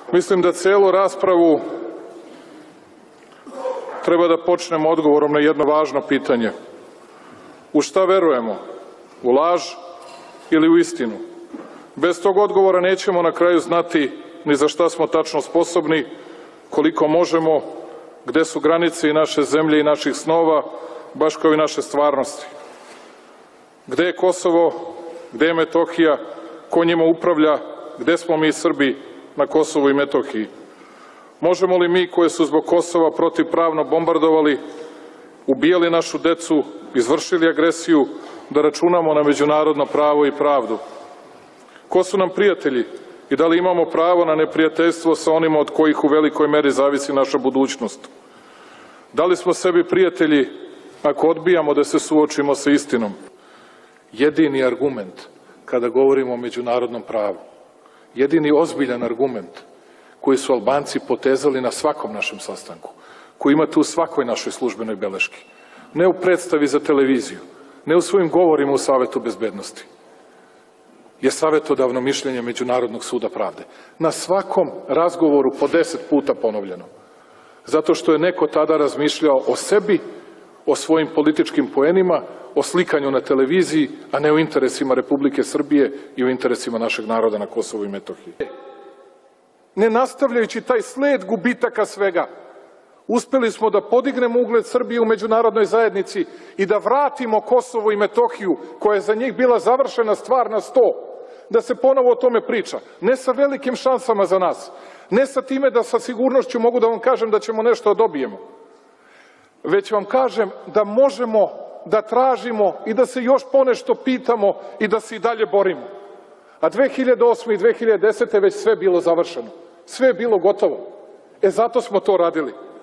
Mislim da celu raspravu treba da počnemo odgovorom na jedno važno pitanje. U šta verujemo? U laž ili u istinu? Bez tog odgovora nećemo na kraju znati ni za šta smo tačno sposobni, koliko možemo, gde su granice i naše zemlje i naših snova, baš kao i naše stvarnosti. Gde je Kosovo, gde je Metohija, ko njima upravlja, gde smo mi Srbi na Kosovu i Metohiji? Možemo li mi, koje su zbog Kosova protivpravno bombardovali, ubijali našu decu, izvršili agresiju, da računamo na međunarodno pravo i pravdu? Ko su nam prijatelji i da li imamo pravo na neprijateljstvo sa onima od kojih u velikoj meri zavisi naša budućnost? Da li smo sebi prijatelji ako odbijamo da se suočimo sa istinom? Jedini argument kada govorimo o međunarodnom pravu, jedini ozbiljan argument koji su Albanci potezali na svakom našem sastanku, koji imate u svakoj našoj službenoj beleški, ne u predstavi za televiziju, ne u svojim govorima u Savetu bezbednosti, je savetodavno mišljenje Međunarodnog suda pravde. Na svakom razgovoru po 10 puta ponovljeno. Zato što je neko tada razmišljao o sebi, o svojim političkim poenima, o slikanju na televiziji, a ne o interesima Republike Srbije i o interesima našeg naroda na Kosovu i Metohiji. Ne nastavljajući taj sled gubitaka svega, uspeli smo da podignemo ugled Srbije u međunarodnoj zajednici i da vratimo Kosovo i Metohiju, koja je za njih bila završena stvar, na sto, da se ponovo o tome priča. Ne sa velikim šansama za nas, ne sa time da sa sigurnošću mogu da vam kažem da ćemo nešto da dobijemo, već vam kažem da možemo da tražimo i da se još ponešto pitamo i da se i dalje borimo. A 2008. i 2010. već sve bilo završeno, sve je bilo gotovo. Zato smo to radili.